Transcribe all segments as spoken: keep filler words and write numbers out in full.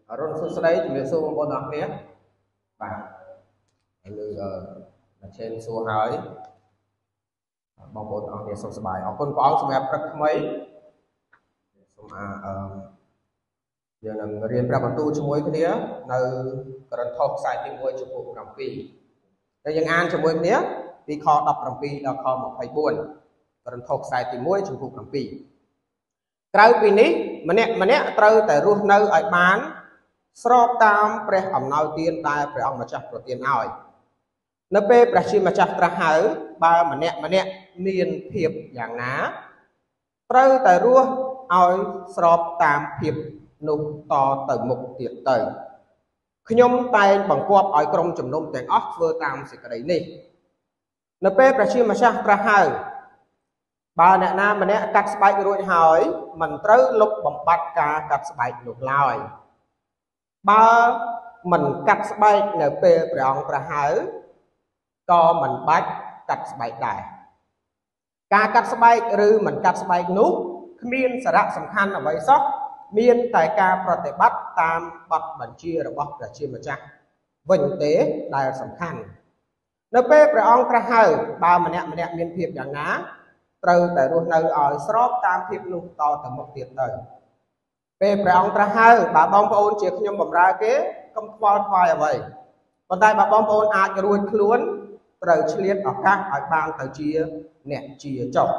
rôn số số đấy thì mình số một đó nhé và lưu trên số hỏi bóng bột ở số số bài ở con có số mẹ rất mấy số mà giờ là riêng ra bản tu cho mỗi cái đĩa nơi cần thọc sai tiếng môi chụp bộ làm pi đâyยังอ่านcho mỗi cái đĩa vì kho đọc làm pi là kho một phải buồn cần thọc sai tiếng môi chụp bộ làm pi cái pi ní mà nè mà nè trâu tại ruộng nơi ở bán srop tam pre ẩm nào tiên tai pre ông mà chắc pro tiên nào nó pe pre chi mà chắc tra hở ba mà nè mà nè miền thiệp dạng ná trâu tại ruộng ao srop tam thiệp nụ to từ một tiệt từ khi nhôm tay bằng quạt ở trong chùm nôm tiền óc vừa tam sẽ cái đấy nè nó pe pre chi mà chắc tra hở ba nè nam mà nè cắt spike rồi hỏi mình trâu lúc bằng bát cá cắt spike lục lòi ba mình cắt spike nè pe pre ông tra hở co mình bát cắt spike đại cá cắt spike rư mình cắt spike nút miên sẽ ra sầm khăn ở vậy sóc miên tại ca protect bắt tam bắt bản chia rồi bóc là chia mà chắc vinh tế đại sầm khăn nó pe pre ông tra hở ba mà nè mà nè miên thiệp dạng ná trâu tại ruộng nơi ở srop tam thiệp lục to từ một tiệt đời về phải ông tra hai bà bông ôn chỉ nhom bầm ra kế không qua khoai ở vậy còn tại bà bông ôn ai cái ruồi luôn trâu liệt ở các ở bang từ chia nẹt chia chọc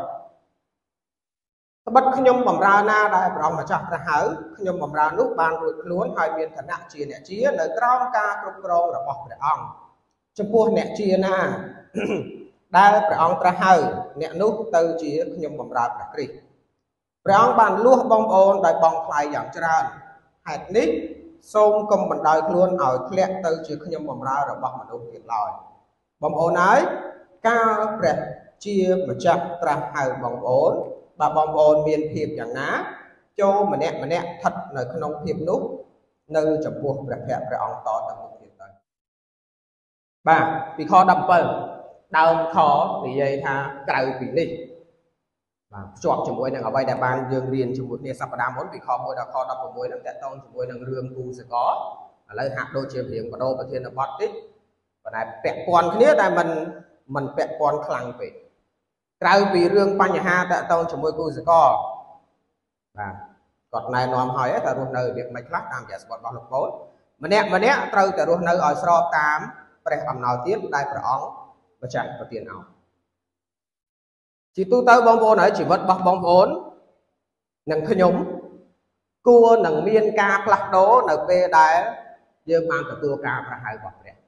bất nhom bầm ra na đại bà ông mà chắc tra hai nhom bầm ra lúc bang ruồi luôn hai miền thần nặng chia nẹt chia nơi trong ca trục rong là bọc phải ông trong buôn nẹt chia naได้ព្រះអង្គត្រាស់ហើយអ្នកនោះទៅជាខ្ញុំបម្រើព្រះគ្រីស្ទព្រះអង្គបានលួសបងប្អូនដោយបងថ្លៃយ៉ាងច្រើនហេតុនេះសូមកុំបណ្ដោយខ្លួនឲ្យធ្លាក់ទៅជាខ្ញុំបម្រើរបស់មនុស្សទៀតឡើយបងប្អូនហើយកាលព្រះជាម្ចាស់ត្រាស់ហៅបងប្អូនបើបងប្អូនមានភាពយ៉ាងណាចូលម្នាក់ម្នាក់ស្ថិតនៅក្នុងភាពនោះនៅចំពោះព្រះភ័ក្ត្រព្រះអង្គតទៅមុខទៀតទៅបាទពីខដប់bảyដើមខនិយាយថាក្រៅពីនេះបាទភ្ជាប់ជាមួយនឹងអ្វីដែលបានយើងរៀនជាមួយគ្នាសប្តាហ៍មុនពីខមួយដល់ខដប់៦ហ្នឹងតកតងជាមួយនឹងរឿងគូសកលឥឡូវហាក់ដូចជារៀងបដូរប្រធានបទតិចប៉ុន្តែពាក់ព័ន្ធគ្នាតែมันมันពាក់ព័ន្ធខ្លាំងពេកក្រៅពីរឿងបញ្ហាតកតងជាមួយគូសកលបាទគាត់ណែនាំហើយថារស់នៅរបៀបមិនខ្លះតាមរយៈសវត្ថរបស់លោកពោលម្នាក់ម្នាក់ត្រូវតែរស់នៅឲ្យស្របតាមព្រះអំណោយទានដែលព្រះអង្គម្ចាស់ប្រទានឲ្យជាទូទៅបងប្អូនហើយជីវិតរបស់បងប្អូននិងខ្ញុំគួរនឹងមានការផ្លាស់ប្ដូរនៅពេលដែលយើងបានទទួលការប្រហៅរបស់ព្រះ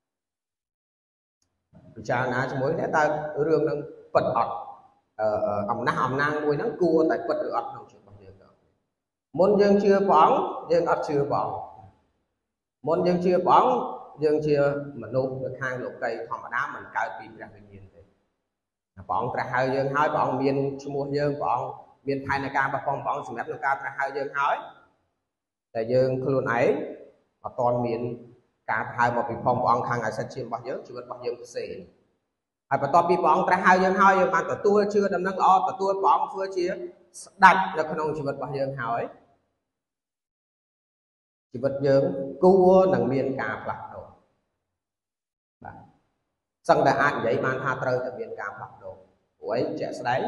ពិចារណាជាមួយនេះតើរឿងនឹងពិតអត់អំណះអំណាងមួយហ្នឹងគួរតែពិតឬអត់ក្នុងជីវិតរបស់យើងទៅមុនយើងជឿព្រះអង្គយើងអត់ជឿព្រះអង្គមុនយើងជឿព្រះអង្គយើងជាមនុស្សនៅខាងលោកីធម្មតាមិនកើតពីព្រះវិញ្ញាណទេព្រះអង្គត្រាស់ហៅយើងហើយព្រះអង្គមានឈ្មោះយើងព្រះអង្គមានផែនការរបស់ព្រះអង្គសម្រាប់ក្នុងការត្រាស់ហៅយើងហើយតែយើងខ្លួនឯងអត់ទាន់មានការហៅមកពីព្រះអង្គខាងអាសិទ្ធិរបស់យើងជីវិតរបស់យើងផ្សេងហើយបន្ទាប់ពីព្រះអង្គត្រាស់ហៅយើងហើយយើងបានទទួលជឿដំណឹងល្អទទួលព្រះអង្គធ្វើជាស្ដេចនៅក្នុងជីវិតរបស់យើងហើយជីវិតយើងគួរនឹងមានការផ្លាស់ប្ដូរបាទសឹងតែអាចនិយាយបានថាត្រូវតែមានការផ្លាស់ប្ដូរព្រោះអីជាក់ស្ដែង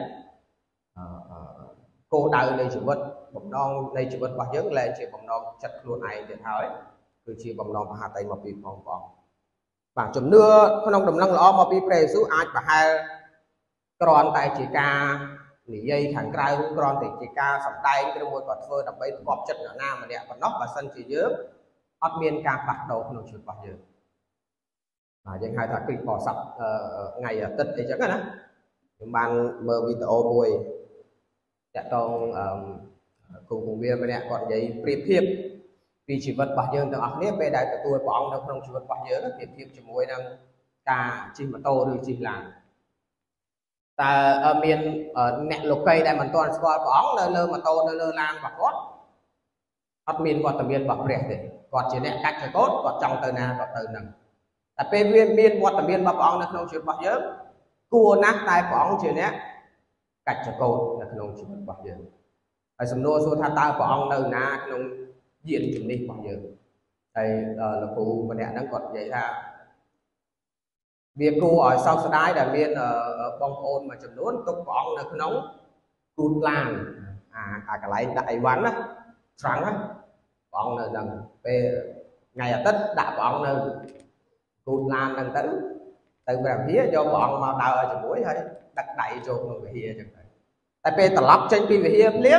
គោលដៅនៃជីវិតបំណងនៃជីវិតរបស់យើងលែងជាបំណងចិត្តខ្លួនឯងទៀតហើយគឺជាបំណងមហាតីមកពីផងផងបាទជំនឿក្នុងដំណឹងល្អមកពីព្រះយេស៊ូវអាចប្រហែលគ្រាន់តែជាការនិយាយខាងក្រៅគ្រាន់តែជាការសម្ដែងឬមួយក៏ធ្វើដើម្បីផ្គប់ចិត្តអ្នកណាម្នាក់ប៉ុណ្ណោះបើសិនជាយើងអត់មានការផ្លាស់ប្ដូរក្នុងជីវិតរបស់យើងបាទយើងហៅថាគ្រីស្ទបរិស័ទថ្ងៃអាទិត្យអីចឹងណាខ្ញុំបានមើលវីដេអូមួយតាក់ទងគូគូមានម្នាក់គាត់និយាយប្រៀបធៀបពីជីវិតរបស់យើងទាំងអស់គ្នាពេលដែលទទួលព្រះអង្គនៅក្នុងជីវិតរបស់យើងប្រៀបធៀបជាមួយនឹងការជិះម៉ូតូឬជិះឡានតើមានអ្នកលោកីដែលមិនទាន់ស្គាល់ព្រះអង្គនៅលើម៉ូតូនៅលើឡានរបស់គាត់អត់មានវត្តមានរបស់ព្រះទេគាត់ជាអ្នកកាច់ចកោតគាត់ចង់ទៅណាគាត់ទៅនឹងតែពេលវាមានវត្តមានរបស់ព្រះអង្គនៅក្នុងជីវិតរបស់យើងគួរណាស់តែព្រះអង្គជាអ្នកកាច់ចកោតនៅក្នុងជីវិតរបស់យើងហើយសំណួរសួរថាតើព្រះអង្គនៅណាក្នុង diện chừng đi bao giờ thầy là cụ mà nè đang còn vậy ha việc cô ở sau sau đái là miền ở bong ôn mà chừng nốt tục bóng là cứ nóng cút lan à cả cái lại đại ván á trắng á bóng là rằng về ngày ở tết đã bóng là cút lan đang tới từ làm phía cho bọn mà đào ở chỗ mũi hay đặt đẩy cho người kia chẳng hạn tại vì tập lắp trên pin về hiệp liếm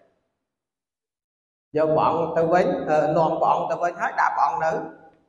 do bọn tôi với non bọn tôi với hết đã bọn nữ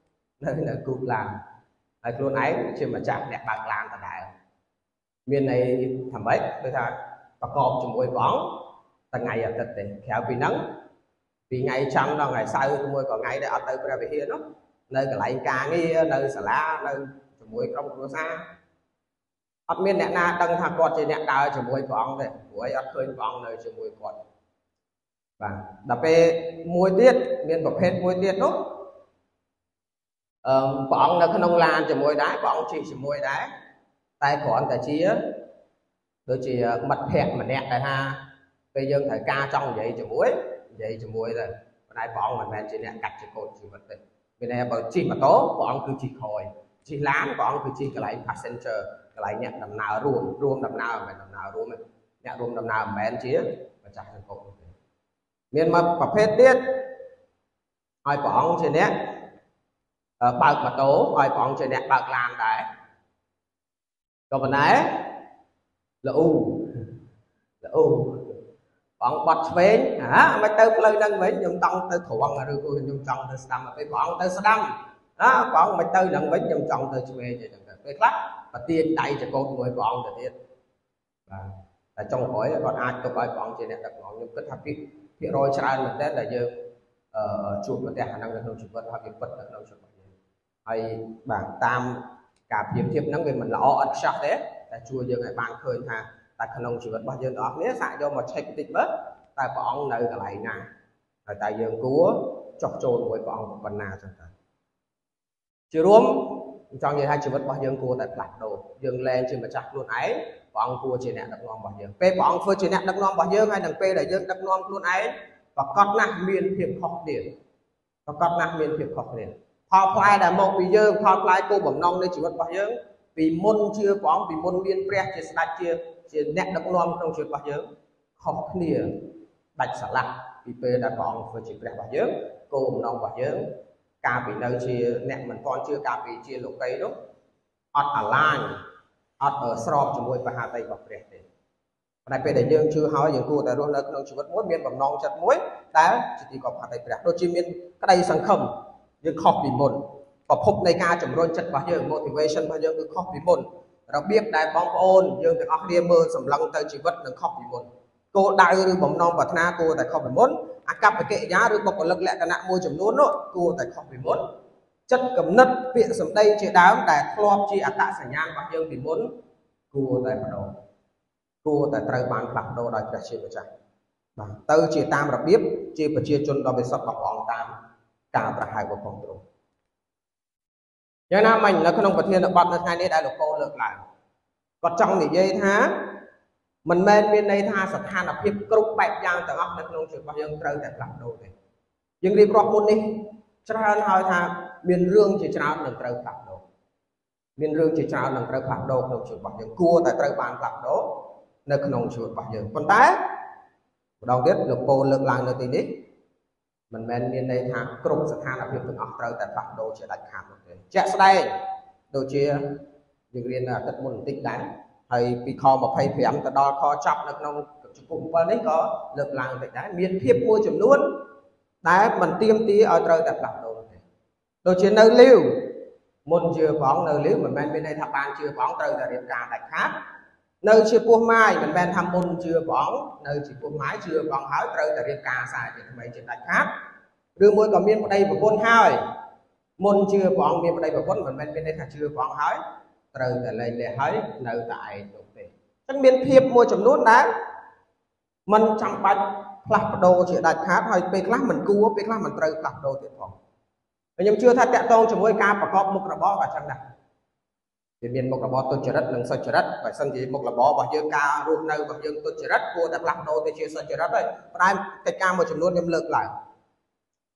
nên là cụt làm là luôn ấy chứ mà chắc đẹp bạc làm tại đại miền này thầm bấy tôiថាប្រកបជាមួយបងតែថ្ងៃអាទិត្យទេក្រៅពីហ្នឹងពីថ្ងៃចាំដល់ថ្ងៃសៅរ៍មួយក៏ថ្ងៃដែលអត់ទៅព្រះវិហារនោះនៅកន្លែងការងារនៅសាលានៅជាមួយក្រុមគ្រួសារអត់មានអ្នកណាដឹងថាគាត់ជាអ្នកដើរជាមួយព្រះអង្គទេព្រោះអត់ឃើញព្រះអង្គនៅជាមួយគាត់បាទដល់ពេលមួយទៀតមានប្រភេទមួយទៀតនោះអឺព្រះអង្គនៅក្នុងឡានជាមួយដែរព្រះអង្គជិះជាមួយដែរតែគ្រាន់តែជាដូចជាមិត្តភក្តិម្នាក់ដែលថាពេលយើងត្រូវការចង់និយាយជាមួយនិយាយជាមួយទៅប៉ុន្តែព្រះអង្គមិនមែនជាអ្នកកាត់ជាកូនជីវិតទេមានន័យបើជិះម៉ូតូព្រះអង្គគឺជិះក្រោយជិះឡានព្រះអង្គគឺជិះកន្លែង passenger កន្លែងអ្នកដំណើររួមរួមដំណើរមិនមែនដំណើររួមទេអ្នករួមដំណើរមិនមែនជាម្ចាស់ចង្កូតទេមានមកប្រភេទទៀតឲ្យព្រះអង្គជាអ្នកបើកម៉ូតូឲ្យព្រះអង្គជាអ្នកបើកឡានដែរក៏ប៉ុន្តែល្អូល្អូព្រះអង្គបាត់ឆ្វេងហ่าមិនទៅផ្លូវហ្នឹងវិញខ្ញុំតង់ទៅត្រង់ឬក៏ខ្ញុំចង់ទៅស្ដាំពេលព្រះអង្គទៅស្ដាំណាព្រះអង្គមិនទៅហ្នឹងវិញខ្ញុំចង់ទៅឆ្វេងអញ្ចឹងទៅពេលខ្លះប្រទាញដៃចង្កូតមួយព្រះអង្គទៅទៀតបាទតែចុងក្រោយគាត់អាចទុកឲ្យព្រះអង្គជាអ្នកដឹកនាំខ្ញុំគិតថាពីភាគរយច្រើនមែនតើដែលយើងអឺជួបប្រទះអាហ្នឹងនៅក្នុងជីវិតហើយវាពិតនៅក្នុងជីវិតយើងហើយបាទតាមការប្រៀបធៀបហ្នឹងវាមិនល្អអត់ខ្ចោះទេតែជួយយើងឲ្យបានឃើញថាតែក្នុងជីវិតរបស់យើងទាំងអស់គ្នាសាកយកមកឆែកបន្តិចមើលតែព្រះអង្គនៅកន្លែងណាហើយតែយើងគួរចុះចូលជាមួយព្រះអង្គប៉ុណ្ណាចឹងទៅជារួមចង់និយាយថាជីវិតរបស់យើងគួរតែផ្លាស់ប្ដូរយើងលែងជាម្ចាស់ខ្លួនឯងព្រះអង្គគួរជាអ្នកដឹកនាំរបស់យើងពេលព្រះអង្គធ្វើជាអ្នកដឹកនាំរបស់យើងហើយនឹងពេលដែលយើងដឹកនាំខ្លួនឯងប្រកបណាស់មានភាពខុសគ្នាប្រកបណាស់មានភាពខុសគ្នាផលផ្លែដែលមកពីយើងផលផ្លែគោលបំណងនៃជីវិតរបស់យើងពីមុនជឿព្រះអង្គពីមុនមានព្រះជាស្ដេចជាជាអ្នកដឹកនាំក្នុងជីវិតរបស់យើងខុសគ្នាដាច់ស្រឡះពីពេលដែលព្រះអង្គធ្វើជាព្រះរបស់យើងគោលបំណងរបស់យើងកាលពីនៅជាអ្នកមិនទាន់ជឿកាលពីជាលោកីនោះអត់អាឡាញអត់ស្របជាមួយបហាតីរបស់ព្រះទេប៉ុន្តែពេលដែលយើងជឿហើយយើងគួរតែរស់នៅក្នុងជីវិតមួយមានបំណងចិត្តមួយដែលជាទីគប់បហាតីព្រះដូចជាមានក្តីសង្ឃឹមយើងខុសពីមុនប្រភពនៃការជំរុញចិត្តរបស់យើង motivation របស់យើងគឺខុសពីមុនរបៀបដែលបងប្អូនយើងទាំងអស់គ្នាមើលសម្លឹងទៅជីវិតនឹងខុសពីមុនគោលដៅឬបំណងប្រាថ្នាគួរតែខុសពីមុនអាកប្បកិរិយាឬបុគ្គលិកលក្ខណៈមួយចំនួននោះគួរតែខុសពីមុនចិត្តគំនិតពាក្យសម្ដីជាដើមដែលធ្លាប់ជាអត្តសញ្ញាណរបស់យើងពីមុនគួរតែបដូរគួរតែត្រូវបានផ្លាស់ប្ដូរដោយព្រះជាម្ចាស់បាទទៅជាតាមរបៀបជាប្រជាជនដ៏វិសុទ្ធរបស់ព្រះអង្គតាមការប្រហែលរបស់ព្រះទ្រង់យ៉ាងណាមិញនៅក្នុងប្រធានបទនៅថ្ងៃនេះដែលលោកពូលើកឡើងគាត់ចង់និយាយថាមិនមែនមានន័យថាស្ថានភាពគ្រប់បែបយ៉ាងទាំងអស់នៅក្នុងជីវិតរបស់យើងត្រូវតែផ្លាស់ប្ដូរទេយើងរៀបរាប់មុននេះច្រើនហើយថាមានរឿងជាច្រើននឹងត្រូវផ្លាស់ប្ដូរមានរឿងជាច្រើននឹងត្រូវផ្លាស់ប្ដូរក្នុងជីវិតរបស់យើងគួរតែត្រូវបានផ្លាស់ប្ដូរនៅក្នុងជីវិតរបស់យើងប៉ុន្តែម្ដងទៀតលោកពូលើកឡើងនៅទីនេះមិនមែនមានន័យថាគ្រប់ស្ថានភាពទាំងអស់ត្រូវតែផ្លាស់ប្ដូរជាដាច់ខាតនោះទេជាក់ស្ដែងដូចជាយើងរៀននៅអាទិត្យមុនបន្តិចដែរហើយពីខម្ភៃប្រាំទៅដល់ខចប់នៅក្នុងជំពូកbảyនេះក៏លើកឡើងបន្តិចដែរមានភាពមួយចំនួនដែលមិនទាមទារឲ្យត្រូវតែផ្លាស់ប្ដូរទេដូចជានៅលាវមុនជឿព្រះអង្គនៅលាវមិនមែនមានន័យថាបានជឿព្រះអង្គត្រូវតែរៀបការដាច់ខាតនៅជាពោះម៉ាយមិនមែនថាមុនជឿព្រះអង្គនៅជាពោះម៉ាយជឿព្រះអង្គហើយត្រូវតែរៀបការសារជាថ្មីជាដាច់ខាតឬមួយក៏មានប្តីប្រពន្ធហើយមុនជឿព្រះអង្គមានប្តីប្រពន្ធមិនមែនមានន័យថាជឿព្រះអង្គហើយត្រូវតែលែងលះហើយនៅតែឯងនោះទេអញ្ចឹងមានភាពមួយចំនួនដែលมันចាំបាច់ផ្លាស់ប្ដូរជាដាច់ខាតហើយពេលខ្លះមិនគួរពេលខ្លះមិនត្រូវផ្លាស់ប្ដូរទៀតផងខ្ញុំជឿថាតកតងជាមួយការប្រកបមុខរបរក៏ចឹងដែរវាមានមុខរបរទុច្ចរិតនិងសុចរិតបើសិនជាមុខរបររបស់យើងការរស់នៅរបស់យើងទុច្ចរិតគួរតែផ្លាស់ប្ដូរទៅជាសុចរិតហើយប៉ុន្តែកិច្ចការមួយចំនួនខ្ញុំលើកឡើង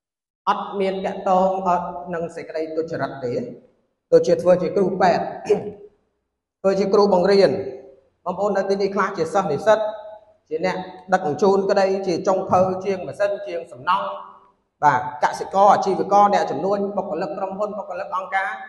ắt miền kẹt tông ở nâng sẽ cái đây tôi chỉ rạch thế tôi chỉ vừa chỉ kêu bẹt tôi chỉ kêu bằng riêng bông ôn đã đi class chỉ sân để sân chỉ nè đặt chôn cái đây chỉ trong thơ chiêng mà sân chiêng sầm nong và cả sự co chi với co nè chấm nuôi bọc lực trong hôn bọc lực on cá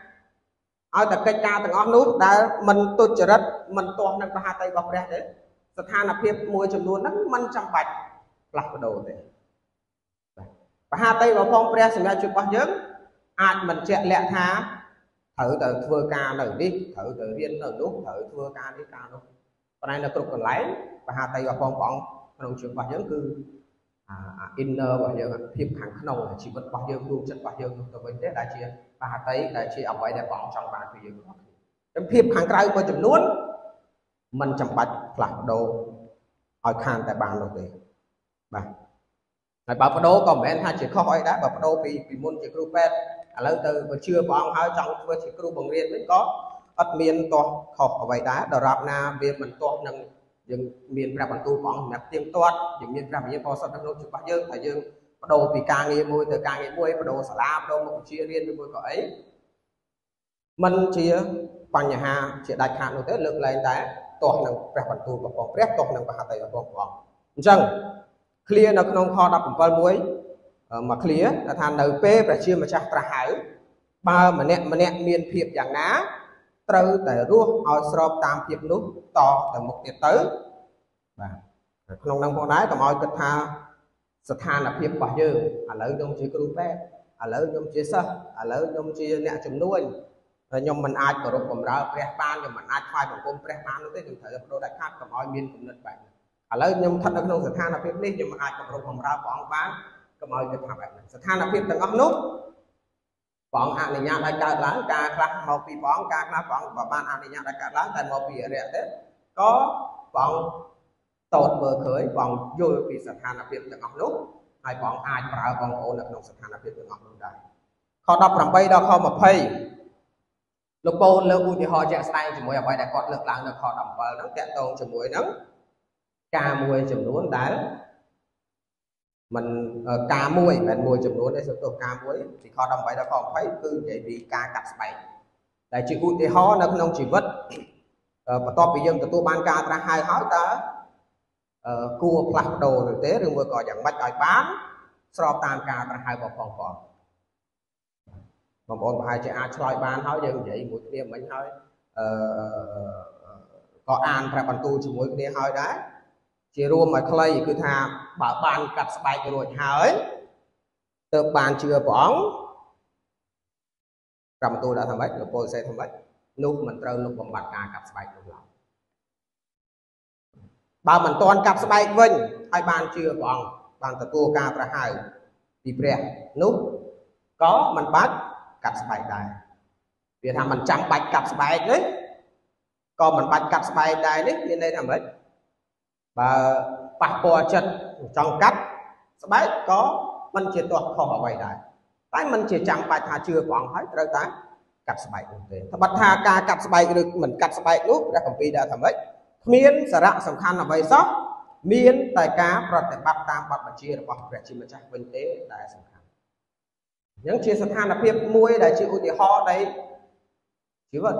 ở tại cây ca từng ngón nút đã mình tôi chỉ rạch mình toàn nâng hai tay bọc ra đấyสถานភាពមួយចំនួនហ្នឹងมันចាំបាច់ផ្លាស់ប្ដូរទេបហាតីរបស់ផងព្រះសម្រាប់ជួយរបស់យើងអាចមិនជាក់លាក់ថាត្រូវទៅធ្វើការនៅនេះត្រូវទៅរៀននៅនោះត្រូវធ្វើការនេះការនោះប៉ុន្តែនៅគ្រប់កន្លែងបហាតីរបស់ផងព្រះអង្គក្នុងជីវិតរបស់យើងគឺអា inner របស់យើងភាពខាងក្នុងជីវិតរបស់យើងរូបចិត្តរបស់យើងនោះទៅវិញទេដែលជាបហាតីដែលជាអ្វីដែលព្រះអង្គចង់បានពីយើងទាំងអស់ភាពខាងក្រៅមួយចំនួនมันចាំបាច់ផ្លាស់ប្ដូរឲ្យខានតែបាននោះទេបាទហើយបើបដូរក៏មិនមែនថាជាខុសអីដែរបើបដូរពីពីមុនជាគ្រូពេទ្យឥឡូវទៅជឿព្រះអង្គហើយចង់ធ្វើជាគ្រូបង្រៀនវិញក៏អត់មានទាស់ខុសអ្វីដែរដរាបណាវាមិនទាស់នឹងយើងមានព្រះបន្ទូលព្រះអង្គសម្រាប់ទៀងទាត់យើងមានព្រះវិញ្ញាណបរិសុទ្ធនៅក្នុងជីវិតរបស់យើងតែយើងបដូរពីការងារមួយទៅការងារមួយបដូរសាលាបដូរមុខវិជ្ជារៀនមួយក៏អីมันជាបញ្ហាជាដាច់ខាតនោះទេលើកលែងតែទាស់នឹងព្រះបន្ទូលរបស់ព្រះទាស់នឹងបហាតីរបស់ព្រះអង្គអញ្ចឹង clear នៅក្នុងខដប់bảyមួយមក clear ថានៅពេលព្រះជាម្ចាស់ត្រាស់ហៅបើម្នាក់ម្នាក់មានភាពយ៉ាងណាត្រូវតែរស់ឲ្យស្របតាមភាពនោះតទៅមុខទៀតទៅបាទក្នុងនឹងផងដែរកុំឲ្យគិតថាស្ថានភាពរបស់យើងឥឡូវខ្ញុំជាគ្រូពេទ្យឥឡូវខ្ញុំជាសិស្សឥឡូវខ្ញុំជាអ្នកជំនួយខ្ញុំមិនអាចគោរពបម្រើព្រះបានខ្ញុំមិនអាចថ្វាយបង្គំព្រះបាននោះទេខ្ញុំត្រូវបដូរដាច់ខាតកុំឲ្យមានគំនិតបែបនេះឥឡូវខ្ញុំស្ថិតនៅក្នុងស្ថានភាពនេះខ្ញុំមិនអាចគោរពបម្រើព្រះអង្គបានកុំឲ្យវាថាបែបនេះស្ថានភាពទាំងអស់នោះព្រះអង្គអនុញ្ញាតឲ្យកើតឡើងការខ្លះមកពីព្រះអង្គការខ្លះព្រះអង្គបើបានអនុញ្ញាតឲ្យកើតឡើងតែមកពីអរិយទេក៏ព្រះអង្គតតមើលឃើញព្រះអង្គយល់ពីស្ថានភាពទាំងអស់នោះហើយព្រះអង្គអាចប្រើបងប្អូននៅក្នុងស្ថានភាពទាំងអស់នោះដែរខដប់bảyដល់ខ二mươiលោកពូនលើកឧទាហរណ៍ជាក់ស្ដែងជាមួយអ្វីដែលគាត់លើកឡើងនៅខដប់bảyហ្នឹងតាក់ទងជាមួយនឹងការមួយចំនួនដែលมันការមួយមិនមួយចំនួនទេសុទ្ធទៅការមួយពីខដប់bảyដល់ខ二mươiគឺនិយាយពីការកាត់ស្បែកដែលជាឧទាហរណ៍នៅក្នុងជីវិតបន្ទាប់ពីយើងទទួលបានការត្រាស់ហៅហើយតើគួរផ្លាស់ប្ដូរឬទេឬមួយក៏យ៉ាងម៉េចឲ្យបានស្របតាមការត្រាស់ហៅរបស់ផងផងបងប្អូនប្រហែលជាអាចឆ្លើយបានហើយយើងនិយាយមួយគ្នាមិញហើយអឺក៏អានព្រះបន្ទូលជាមួយគ្នាហើយដែរជារួមឲ្យខ្លីគឺថាបើបានកាត់ស្បែករួចហើយទើបបានជឿព្រះអង្គព្រះបន្ទូលដាក់ថាម៉េចលោកពលសេថាម៉េចនោះមិនត្រូវលុបបំបាត់ការកាត់ស្បែកនោះឡើយបើមិនទាន់កាត់ស្បែកវិញហើយបានជឿព្រះអង្គបានទទួលការប្រហៅពីព្រះនោះក៏មិនបាច់កាត់ស្បែកដែរវាថាមិនចាំបាច់កាត់ស្បែកនេះក៏មិនបាច់កាត់ស្បែកដែរនេះមានន័យថាម៉េចបើប៉ះពាល់ចិត្តចង់កាត់ស្បែកក៏មិនជាទាស់ខុសអ្វីដែរតែមិនជាចាំបាច់ថាជឿព្រះអង្គហើយត្រូវតែកាត់ស្បែកនោះទេត្បិតថាការកាត់ស្បែកឬមិនកាត់ស្បែកនោះព្រះគម្ពីរដែរថាម៉េចគ្មានសារៈសំខាន់អ្វីសោះមានតែការប្រតិបត្តិតាមបទបញ្ជារបស់ព្រះជាម្ចាស់វិញទេដែលសំខាន់អញ្ចឹងជាស្ថានភាពមួយដែលជាឧទាហរណ៍នៃជីវិត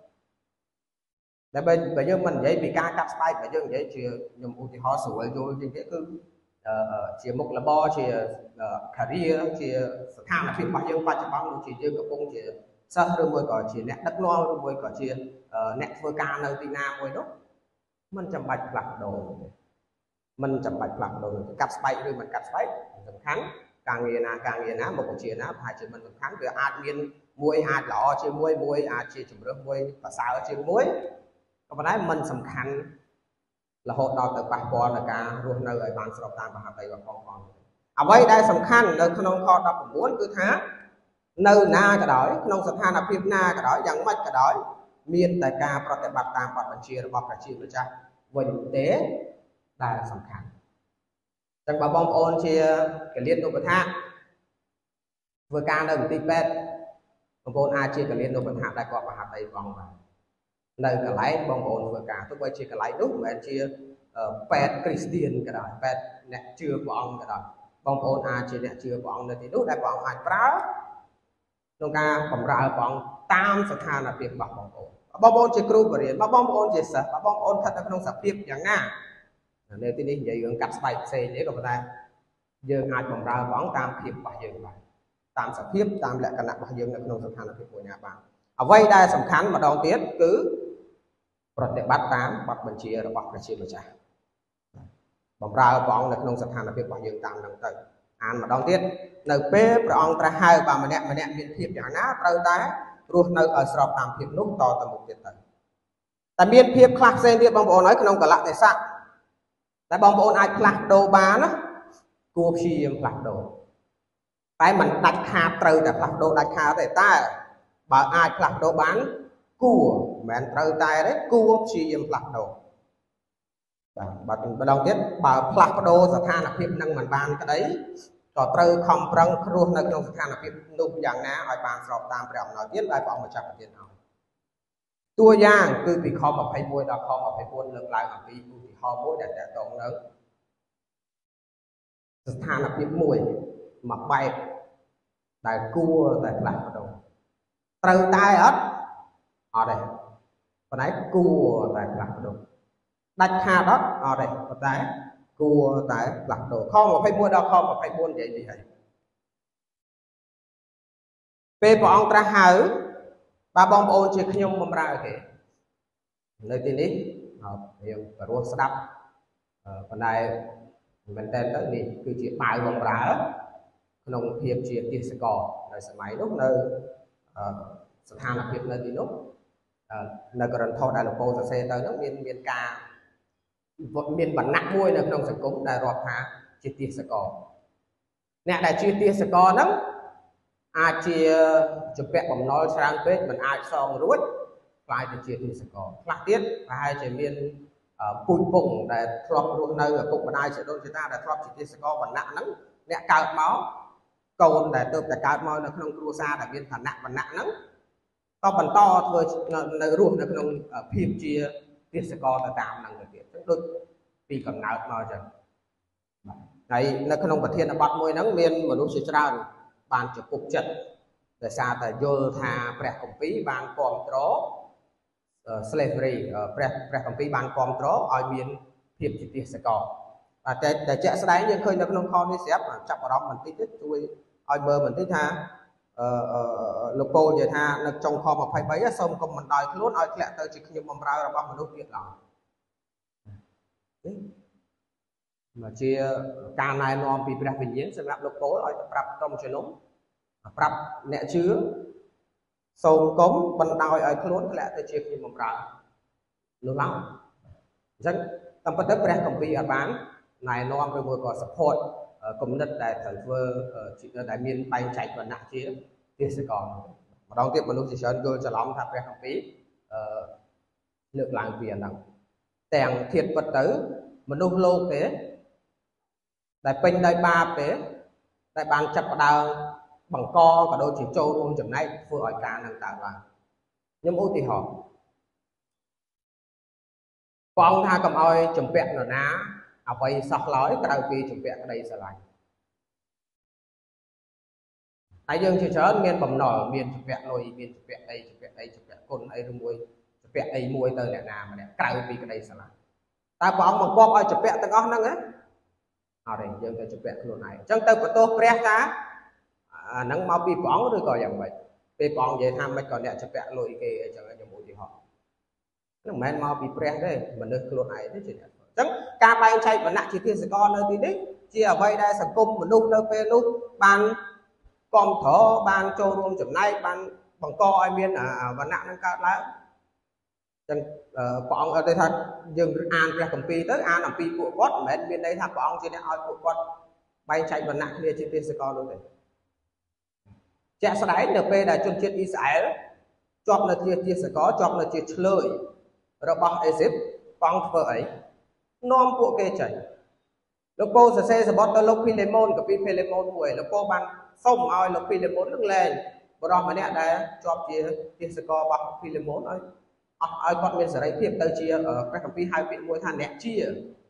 ដែលបើយើងមិននិយាយពីការកាត់ស្បែកបើយើងនិយាយជាខ្ញុំឧទាហរណ៍ស្រួលយល់ជាងគេគឺជាមុខរបរជា career ជាស្ថានភាពរបស់យើងបច្ចុប្បន្នដូចជាយើងកំពុងជាសិស្សឬមួយក៏ជាអ្នកដឹកនាំឬមួយក៏ជាអ្នកធ្វើការនៅទីណាមួយនោះមិនចាំបាច់ផ្លាស់ប្ដូរទេមិនចាំបាច់ផ្លាស់ប្ដូរទេកាត់ស្បែកឬមិនកាត់ស្បែកសំខាន់ការងារណាការងារណាមុខវិជ្ជាណាប្រហែលជាមិនសំខាន់វាអាចមានមួយអាចល្អជាមួយមួយអាចជាជំរឿនមួយប្រសើរជាមួយក៏ប៉ុន្តែมันសំខាន់រហូតដល់ទៅប៉ះពាល់ដល់ការរស់នៅឲ្យបានស្របតាមបហាតីរបស់ផងផងអ្វីដែលសំខាន់នៅក្នុងខដប់៩គឺថានៅណាក៏ដោយក្នុងស្ថានភាពណាក៏ដោយយ៉ាងម៉េចក៏ដោយមានតែការប្រតិបត្តិតាមបទបញ្ជារបស់ព្រះជាម្ចាស់វិញទេដែលសំខាន់ចឹងបើបងប្អូនជាកលៀនឧបថាធ្វើការនៅមន្ទីរពេទ្យបងប្អូនអាចជាកលៀនឧបថាដែលគាត់បហាតីផងបាននៅកន្លែងបងប្អូនធ្វើការទោះបីជាកន្លែងនោះមិនមែនជាពេទ្យគ្រីស្ទានក៏ដោយពេទ្យអ្នកជឿព្រះអង្គក៏ដោយ bong ôn à chỉ nẹt chưa bọn nơi thì lúc đại bọn ai prá nông ca bầm ra bọn tam sạch hà là việc bọc bong ôn bong ôn chỉ kêu bери bong bong ôn chỉ sợ bong ôn thật là không sạch việc chẳng nga nơi tí đi vậy gần cắt bài xe để có thể dương ai bầm ra bọn tam việc bọc dương bài tam sạch việc tam lại cân nặng bọc dương là không sạch hà là việc của nhà bạn ở vây đây sầm khán mà đòn tiết cứประเด็นบัตรตามบัตรบัญชีระบบประชาชนบำราบ้องในขนมสถานพิบอย่างตามดังเติมอ่านมาดองtiếtในเป๊ะประองตราhai và mình nè mình nè miền thiệpอย่างนั้นเราได้รู้ในởสอบตามผิดนุ๊กต่อตามมุกติดต่อแต่miền thiệpคลาสเซนที่บางคนnóiขนมกะละแต่สักแต่บางคนอาจคลาสโดบานะกูพียังคลาสโดแต่มันดัดขาเติมแต่คลาสโดดัดขาแต่ใต้บางอาจคลาสโดบ้านกูแม่นเติมใต้đấyกูพียังคลาสโดbà bà đồng tiết bà plak đôสถานភាពនឹងមិនបានក្តីក៏ត្រូវខំប្រឹងគ្រោះនៅក្នុងស្ថានភាពនោះយ៉ាងណាឲ្យបានស្របតាមព្រះអំណោយទៀតដោយព្រះអង្គម្ចាស់ប្រទានឲ្យតួយ៉ាងគឺពីខម្ភៃមួយដល់ខម្ភៃbốnលើកឡើងអំពីឧទាហរណ៍មួយដែលតកតងនៅស្ថានភាពមួយមួយបែបដែលគួរតែផ្លាស់ប្ដូរត្រូវតែអត់អត់ទេប៉ុន្តែគួរតែផ្លាស់ប្ដូរដាច់ខាតអត់អត់ទេប៉ុន្តែគួរតែផ្លាស់ប្ដូរខម្ភៃមួយដល់ខម្ភៃbốnនិយាយពីហើយពេលព្រះអង្គត្រាស់ហៅបាទបងប្អូនជាខ្ញុំបម្រើគេនៅទីនេះរៀងបរោះស្ដាប់ប៉ុន្តែមែនតើទៅនេះគឺជាបាវបម្រើក្នុងភាពជាទេសកលនៅសម័យនោះនៅស្ថានភាពនៅទីនោះនៅករណីថតដែលលោកពូសរសេរទៅនោះមានមានការមានវណ្ណៈមួយនៅក្នុងសង្គមដែលរាប់ថាជាទេសកលអ្នកដែលជាទេសកលហ្នឹងអាចជាជំពាក់បំណុលច្រើនពេកមិនអាចសងរួចខ្លាយទៅជាទេសកលខ្លះទៀតប្រហែលជាមានពូជពងដែលធ្លាប់រស់នៅឪពុកម្ដាយជាដូនជាតាដែលធ្លាប់ជាទេសកលវណ្ណៈហ្នឹងអ្នកកើតមកកូនដែលទើបតែកើតមកនៅក្នុងគ្រួសារដែលមានឋានៈវណ្ណៈហ្នឹងក៏បន្តធ្វើនៅរស់នៅក្នុងភាពជាទេសកលទៅតាមហ្នឹងទៅទៀតដូចពីកំណើតមកអញ្ចឹងហើយនៅក្នុងប្រធានបទមួយហ្នឹងមានមនុស្សជាច្រើនបានជពុកចិត្តដោយសារតែយល់ថាព្រះគម្ពីរបានគ្រប់គ្រង slavery ព្រះព្រះគម្ពីរបានគ្រប់គ្រងឲ្យមានភាពជាទេសកលតែតែជាក់ស្ដែងយើងឃើញនៅក្នុងខនេះស្រាប់ចាប់អារម្មណ៍បន្តិចទៀតជួយឲ្យមើលបន្តិចថាអឺលោកពូនិយាយថានៅចុងខម្ភៃ3សូមកុំមិនដោយខ្លួនឲ្យធ្លាក់ទៅជាខ្ញុំបម្រើរបស់មនុស្សទៀតឡើយមកជាការណែនាំពីព្រះវិញ្ញាណសម្រាប់លោកពូឲ្យទៅប្រាប់ក្រុមជំនុំប្រាប់អ្នកជឿសូមកុំបណ្ដោយឲ្យខ្លួនធ្លាក់ទៅជាខ្ញុំបម្រើនោះឡើយអញ្ចឹងតាមពិតទៅព្រះគម្ពីរអត់បានណែនាំឬមួយក៏ support គំនិតដែលត្រូវធ្វើដែលមានបែងចែកវណ្ណៈជាទេសកលម្ដងទៀតមនុស្សជាច្រើនយល់ច្រឡំថាព្រះគម្ពីរអឺលើកឡើងពីអាហ្នឹងទាំងធៀបពិតទៅមនុស្សលោកទេដែលពេញដោយបាបទេដែលបានចាប់ផ្ដើមបង្កក៏ដូចជាចូលរួមចំណែកធ្វើឲ្យការនឹងកើតឡើងខ្ញុំឧទាហរណ៍ព្រះអង្គថាកុំឲ្យជំពាក់នរណាអ្វីសោះឡើយក្រៅពីជំពាក់ក្តីស្រឡាញ់ហើយយើងជាច្រើនមានបំណុលមានជំពាក់លុយមានជំពាក់អីជំពាក់អីជំពាក់គុណអីឬមួយជំពាក់អីមួយទៅអ្នកណាម្នាក់ក្រៅពីក្តីស្រឡាញ់តើព្រះអង្គបង្គាប់ឲ្យជំពាក់ទាំងអស់ហ្នឹងណាអត់ទេយើងទៅជំពាក់ខ្លួនឯងអញ្ចឹងទៅបន្ទោសព្រះថាអាហ្នឹងមកពីព្រះអង្គឬក៏យ៉ាងម៉េចពេលព្រះអង្គនិយាយថាមិនក៏អ្នកជំពាក់លុយគេអញ្ចឹងខ្ញុំឧទាហរណ៍ហ្នឹងមិនមែនមកពីព្រះទេមនុស្សខ្លួនឯងទេជាអ្នកអញ្ចឹងការបែងចែកវណ្ណៈជាទេសកលនៅទីនេះជាអ្វីដែលសង្គមមនុស្សនៅពេលនោះបានគ្រប់គ្រងបានចូលរួមចំណែកបានបង្កឲ្យមានវណ្ណៈនឹងកើតឡើងចឹងព្រះអង្គឲ្យថាយើងអានព្រះគម្ពីរទៅអានអំពីពួកគាត់មិនមែនមានន័យថាព្រះអង្គជាអ្នកឲ្យពួកគាត់បែងចែកវណ្ណៈគ្នាជាទេសកលនោះទេជាក់ស្ដែងនៅពេលដែលជនជាតិអ៊ីស្រាអែលជាប់នៅជាទេសកលជាប់នៅជាឆ្លើយរបស់អេស៊ីបព្រះអង្គធ្វើអីនាំពួកគេចេញលោកពូសរសេរសម្បត្តិទៅលោកភីលេម៉ូនកពីភីលេម៉ូនមួយលោកពូបានសុំឲ្យលោកភីលេម៉ូននឹងលែងបរិសម្នាក់ដែលជាប់ជាទេសកលរបស់ភីលេម៉ូនឲ្យអស់ឲ្យគាត់មានសេរីភាពទៅជាព្រះគម្ពីរហៅពាក្យមួយថាអ្នកជាបាទ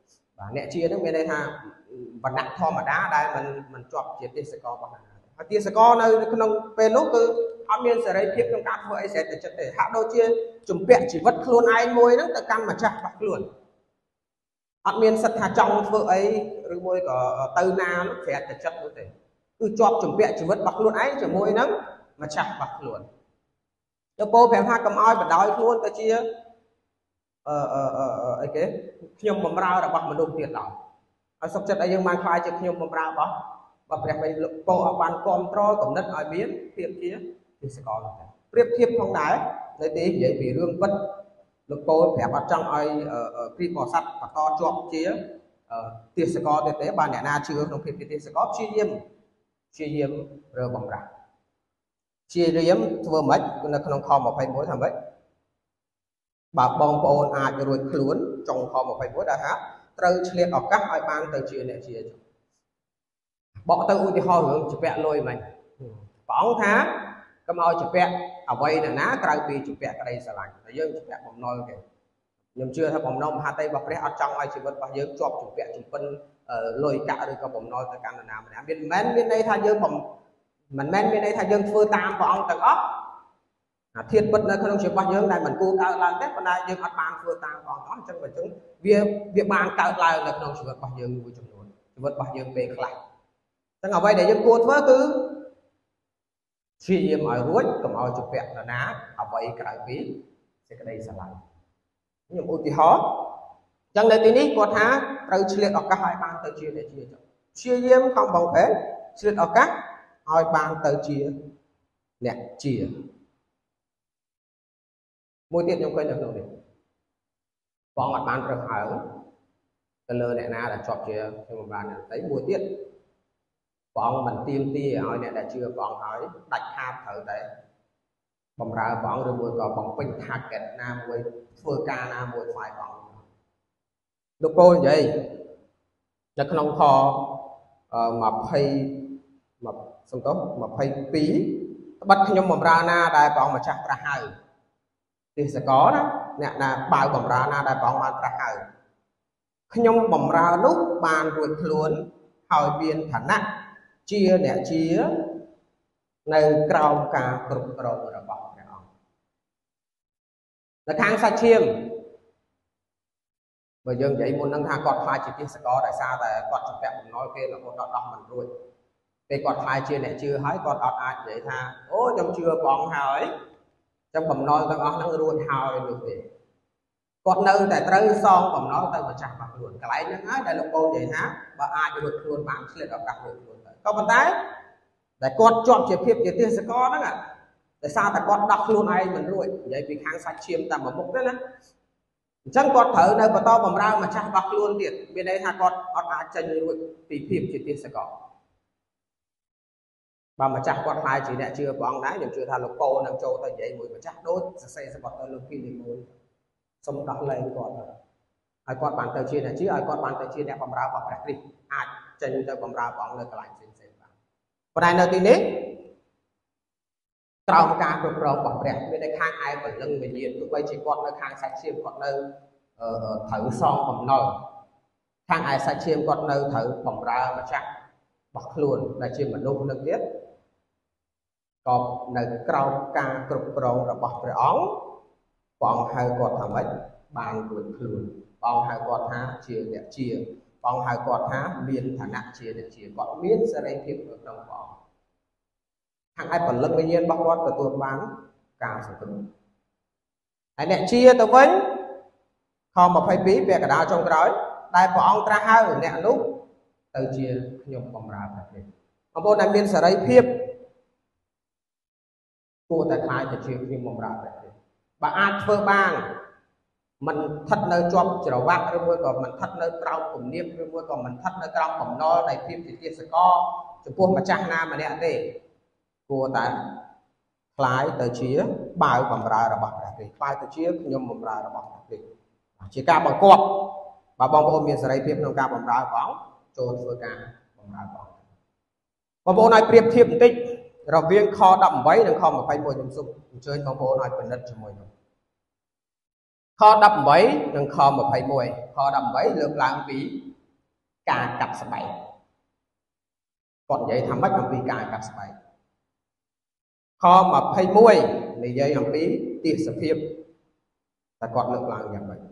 và nẹt chia nó bên đây tha vật nặng thò mà đá đây mình mình chọn chia tiền sẽ có bằng nào tiền sẽ có nơi không về lúc cứ họ miền sẽ đây tiếp trong các vợ sẽ để chất để hạ đôi chia chủng bẹn chỉ vất luôn ai môi nó tự căn mà chặt bạc luôn họ miền sạch hà trong vợ ấy rồi môi có từ na nó sẽ để chất luôn cứ chọn chủng bẹn chỉ vất bạc luôn ấy chỉ môi nó mà chặt bạc luôn cho cô phèm hai cầm oi và đói luôn ta chia ờ ờ ờ ấy cái nhom bầm rau đã bạc mình đụng tiền đó ở sắp chất ấy nhưng mang khoai cho nhom bầm rau đó và đẹp về cô ở ban control cũng đất ở biến thiệp kia thì sẽ có tiếp thiệp không đái lấy tí vậy vì rương bất lực cô phép ở trong ai ở khi bỏ sắt và to chọn chia tiền sẽ có tế tế bà nẻ na chưa không kịp thì sẽ có chia diêm chia diêm rồi bầm rau chia diêm vừa mất nó không kho một phải mỗi thằng ấy bà bong bồn ai rồi luôn trong kho một phải mỗi đã hát từ liệt ở các ai ban từ chia này chia bỏ từ thì họ hướng chụp vẽ lôi mình bóng thá cầm ao chụp vẽ ở đây là ná cái vì chụp vẽ cái đây sẽ lạnh là dương chụp vẽ bóng nôi kìa nhưng chưa thấy bóng nôi hai tay bọc ở trong ai chỉ vật bao dương chụp chụp vẽ chụp phân lôi cả được cái bóng nôi tới căn nào mình bên men bên đây thay dương bóng mình men bên đây thay dương phơi tam vào ông tầng ốc thiên bất là không chịu bao dương này mình cố cao làm tết còn đây dương ăn bàn phơi tam vào đó chân mình chúng việc việc bàn cao lại là không chịu vật bao dương vui chụp nổi vật bao dương về lại tăng ở đây để dân cô thưa cứ suy im ở ruột cầm ao chụp vẹn là ná ở vậy cái ví sẽ cái đây sẽ lại nhưng ưu thì khó chẳng để tí ní có thá từ chia ở các hai ban từ chia để chia chia im không bằng thế chia ở các hai ban từ chia nè chia môi tiết trong quên được đâu này còn mặt ban được ở cái lơ này na là chọn chia cho một bàn thấy môi tiết bọn mình tiêm tia hỏi này đã chưa bọn hỏi đặt hạt thử đấy bóng ra bọn rồi mùi có bóng bình hạt kẹt nam mùi phơ ca nam mùi phải bọn lúc cô vậy chắc không khó mà phay mà xong tốt mà phay phí bắt nhóm bóng ra na đại bọn mà chắc ra hai thì sẽ có đó nè là bao bóng ra na đại bọn mà ra hai nhóm bóng ra lúc bàn ruột luôn hỏi biên thẳng nặng chia nè chia nơi cầu cả cực cầu là bọc này ông là khang sa chiêm bởi dương vậy muốn nâng thang còn hai chỉ sẽ có tại sao tại còn chụp đẹp nói kia là một đọt đọc mình rồi cái còn hai chia nè chưa hái còn đọt ai vậy tha ố trong chưa còn hỏi trong bầm nói tao nói nó luôn hỏi được gì còn nơi tại tới son bầm nói tao mà chặt mặt luôn cái lấy nó nói đại lục cô vậy hả và ai được luôn bạn sẽ được đặt được luôn có vấn đề để con chọn chiếc phim chiếc tiền sẽ có đó ạ tại sao tại con đọc luôn ai mình rồi vậy vì kháng sạch chiêm ta một mục đấy đó chẳng con thở nơi mà to bằng rau mà chắc đọc luôn tiền bên đây ha con con ai chân rồi thì phim chiếc tiền sẽ có và mà chắc con hai chỉ đã chưa có đá nhưng chưa thà lục cô nằm trâu ta vậy mùi mà chắc đốt sẽ xây sẽ bật lên khi thì mùi xong đọc lên còn ai con bạn tờ chia này chứ ai con bạn tờ chia đẹp bằng rau bằng rạch đi ai chân tờ bằng rau bằng nơi cái lạnh còn này nơi tí nít trong ca cực rộng bọc đẹp bên đây khang ai bởi lưng mình nhìn tụi bây chỉ còn nơi khang sạch xiêm còn nơi thử son bầm nồi khang ai sạch xiêm còn nơi thử bầm ra mà chắc bọc luôn là chiêm mà nung nâng tiết còn nơi trong ca cực rộng là bọc rẻ óng còn hai con thằng ấy bàn của luôn còn hai con thá chia đẹp chia còn hai con thá miên thả nặng chia để chia còn miên sẽ đây tiếp được đồng bọn hàng ai phần lưng tự nhiên bóc con từ tuột bán cả sự từng ai nè chia tao với không mà phải bí về cả đào trong cái đại bọn ra hai ở nè lúc từ chia nhung bầm ra phải ông bố này miên sẽ đây tiếp cô tại khai từ chia nhung bầm ra phải bà ai phơ bang mình thật nơi cho trở vác rồi còn mình thật nơi trong cùng niệm rồi còn mình thật nơi trong cùng nó này phim thì kia sẽ có chụp buông mà trang nam mà nè để cô tại lái tới chia bài bằng ra là bằng ra thì bài tới chia nhưng mà ra là bằng ra chỉ ca bằng cọp và bằng bộ miền sài phim nông ca bằng ra bóng trôn phơi ca bằng ra bóng và bộ này priệp thiệp tích rồi viên kho đậm váy đừng kho mà phải mồi nhung sụp chơi bằng bộ này phần đất cho mồi nhung kho đậm váy đừng kho mà phải mồi kho đậm váy lượng lãng phí ការកាត់ស្បែកគាត់និយាយថាម៉េចអំពីការកាត់ស្បែកខยี่สิบเอ็ดនិយាយអំពីទេសភាពតែគាត់លើកឡើងយ៉ាងម៉េច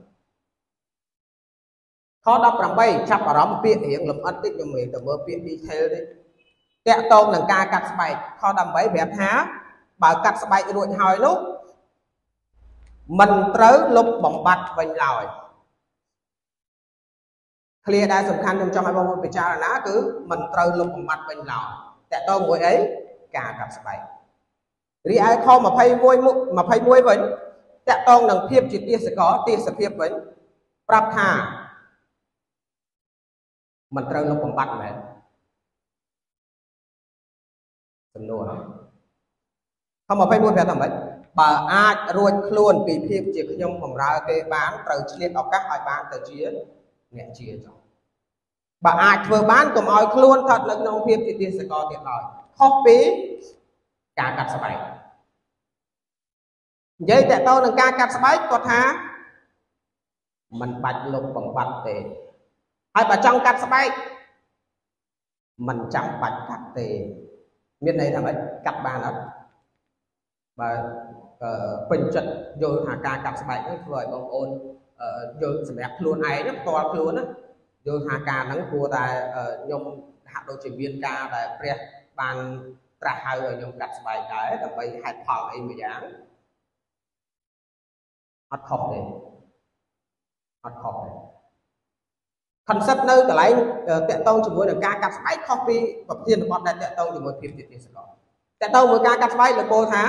ខยี่สิบแปดចាប់អារម្មណ៍ពាក្យរៀងលម្អិតតិចខ្ញុំមើលទៅមើលពាក្យ detail តិចតាក់ទងនឹងការកាត់ស្បែកខยี่สิบแปดប្រាប់ថាបើកាត់ស្បែករួចហើយនោះមិនត្រូវលុបបំបាត់វិញឡើយឃ្លាដែលសំខាន់ខ្ញុំចង់ឲ្យបងប្អូនពិចារណាគឺមិនត្រូវលុបបំបាត់វិញឡើយតាក់ទងមួយអីការកាត់ស្បែករីឯខยี่สิบเอ็ด ยี่สิบเอ็ดវិញតាក់ទងនឹងភាពជាទេសកលទេសភាពវិញប្រាប់ថាមិនត្រូវលុបបំបាត់មែនសំណួរខยี่สิบเอ็ด ប្រាប់ថាម៉េចបើអាចរួចខ្លួនពីភាពជាខ្ញុំបម្រើគេបានត្រូវឆ្លៀតឱកាសឲ្យបានទៅជាអ្នកជាចុះបើអាចធ្វើបានកុំឲ្យខ្លួនស្ថិតនៅក្នុងភាពជាទេសកលទៀតឡើយខុសពីការកាត់ស្បែកនិយាយតើតើនឹងការកាត់ស្បែកគាត់ថាมันបាច់លុបបំបាត់ទេហើយបើចង់កាត់ស្បែកมันចាំបាច់កាត់ទេមានន័យថាម៉េចកាត់បានអត់បើពេញចិត្តយល់ថាការកាត់ស្បែកនេះធ្វើឲ្យបងប្អូនយល់សម្រាប់ខ្លួនឯងផ្ទាល់ខ្លួនណាយល់ថាការហ្នឹងគួរតែខ្ញុំហាក់ដូចជាមានការដែលព្រះបានត្រាស់ហៅឲ្យខ្ញុំកាត់ស្បែកដែរដើម្បីហេតុផលអីមួយយ៉ាងអត់ខុសទេអត់ខុសទេ concept នៅកន្លែងតាក់ទងជាមួយនឹងការកាត់ស្បែកខុសពីប្រធានបទដែលតាក់ទងជាមួយភាពជាទេសកលតាក់ទងមួយការកាត់ស្បែកលោកពោលថា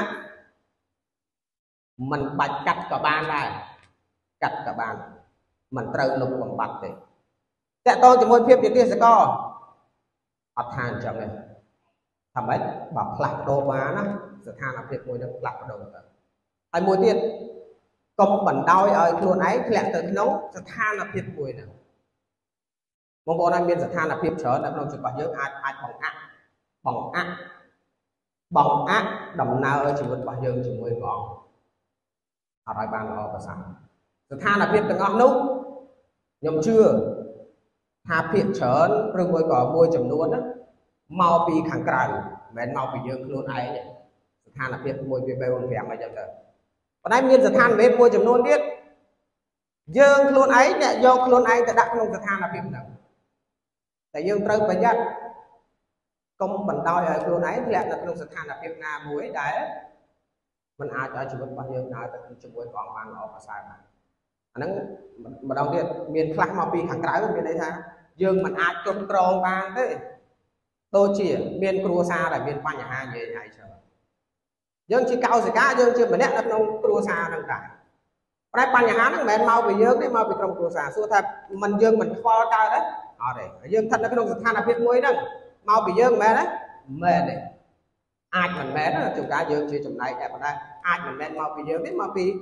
มันបាច់កាត់ក៏បានដែរកាត់ក៏បានมันត្រូវលុបបំបាត់ទេតាក់ទងជាមួយភាពជាទេសកលអត់ថាអញ្ចឹងទេថាម៉េចបើផ្លាស់ប្ដូរបានណាស្ថានភាពមួយនឹងផ្លាស់ប្ដូរទៅហើយមួយទៀតកុំបណ្ដោយឲ្យខ្លួនឯងធ្លាក់ទៅក្នុងស្ថានភាពមួយហ្នឹងបងប្អូនអាចមានស្ថានភាពច្រើននៅក្នុងជីវិតយើងអាចអាចបង្អាក់បង្អាក់បង្អាក់ដំណើរជីវិតរបស់យើងជាមួយព្រះអង្គអត់ឲ្យបានល្អប្រសើរស្ថានភាពទាំងអស់នោះខ្ញុំជឿថាភាគច្រើនឬមួយក៏មួយចំនួនណាមកពីខាងក្រៅមិនមែនមកពីយើងខ្លួនឯងស្ថានភាពមួយពីបីbốn fiveអីចឹងទៅប៉ុន្តែមានស្ថានភាពមួយចំនួនទៀតយើងខ្លួនឯងអ្នកយកខ្លួនឯងទៅដាក់ក្នុងស្ថានភាពហ្នឹងតែយើងត្រូវប្រយ័ត្នកុំបណ្ដោយឲ្យខ្លួនឯងធ្លាក់នៅក្នុងស្ថានភាពណាមួយដែលมันអាចឲ្យជីវិតរបស់យើងដើរទៅជាមួយព្រះអង្គបានល្អប្រសើរបានអាហ្នឹងម្ដងទៀតមានខ្លះមកពីខាងក្រៅមានន័យថាយើងមិនអាចគ្រប់គ្រងបានទេដូចជាមានគ្រួសារដែលមានបញ្ហានិយាយហើយច្រើនយើងជាកោសិកាយើងជាម្នាក់នៅក្នុងគ្រួសារហ្នឹងដែរតែបញ្ហាហ្នឹងមិនមែនមកពីយើងទេមកពីក្រុមគ្រួសារសួរថាមិនយើងមិនខ្វល់កើតទេអត់ទេយើងស្ថិតនៅក្នុងស្ថានភាពមួយហ្នឹងមកពីយើងមែនទេមែនទេអាចមិនមែនជួនកាលយើងជាចំណែកតែប៉ុន្តែអាចមិនមែនមកពីយើងទេមកពី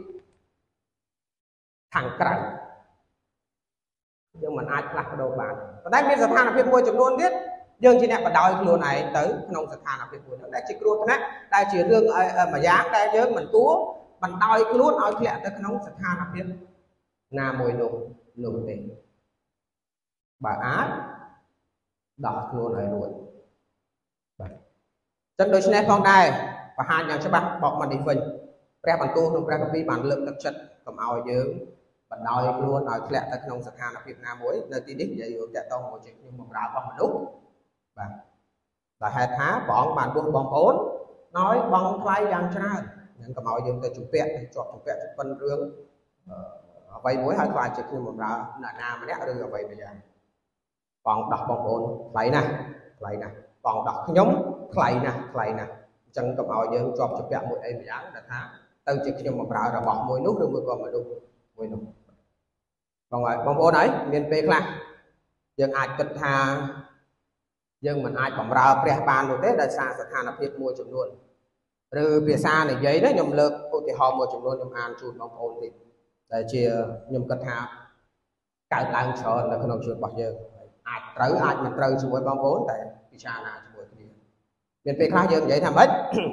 ខាងក្រៅយើងមិនអាចផ្លាស់ប្ដូរបានប៉ុន្តែមានស្ថានភាពមួយចំនួនទៀតយើងជាអ្នកបដ ாய் ខ្លួនឯងទៅក្នុងស្ថានភាពមួយហ្នឹងដែលជាគ្រោះថ្នាក់ដែលជារឿងមួយយ៉ាងដែលយើងមិនគួរបណ្ដោយខ្លួនឲ្យធ្លាក់ទៅក្នុងស្ថានភាពណាមួយនោះនោះទេបើអាចដោះខ្លួនឲ្យរួចបាទចឹងដូច្នេះផងដែរបង្ហាញយ៉ាងច្បាស់បកមកនេះវិញព្រះបន្ទូលក្នុងព្រះគម្ពីរបានលើកទឹកចិត្តកុំឲ្យយើងបណ្ដោយខ្លួនឲ្យធ្លាក់ទៅក្នុងស្ថានភាពណាមួយនៅទីនេះនិយាយរឿងតាក់ទងមកជាខ្ញុំបម្រើរបស់មនុស្សបាទដោយហេតុថាព្រះអង្គបានពុះបងប្អូនដោយបងថ្លៃយ៉ាងច្រើននឹងកុំឲ្យយើងទៅជំពាក់ទៅជាប់ជំពាក់ប៉ុនរឿងអ្វីមួយហើយខ្លាចជាខ្ញុំបម្រើអ្នកណាម្នាក់ឬអ្វីមួយយ៉ាងបងដោះបងប្អូនថ្លៃណាស់ថ្លៃណាស់បងដោះខ្ញុំថ្លៃណាស់ថ្លៃណាស់អញ្ចឹងកុំឲ្យយើងជាប់ជំពាក់មួយអីមួយយ៉ាងដែលថាទៅជាខ្ញុំបម្រើរបស់មួយនោះឬមួយក៏មនុស្សមួយនោះបងហើយបងប្អូនហើយមានពេលខ្លះយើងអាចគិតថាយើងមិនអាចបម្រើព្រះបាននោះទេដោយសារស្ថានភាពមួយចំនួនឬភាសានិយាយនេះខ្ញុំលើកឧទាហរណ៍មួយចំនួនខ្ញុំអានជូនបងប្អូនតិចដែលជាខ្ញុំគិតថាកើតឡើងច្រើននៅក្នុងជីវិតរបស់យើងអាចត្រូវអាចមិនត្រូវជាមួយបងប្អូនតែពិចារណាជាមួយគ្នាមានពេលខ្លះយើងនិយាយថាម៉េច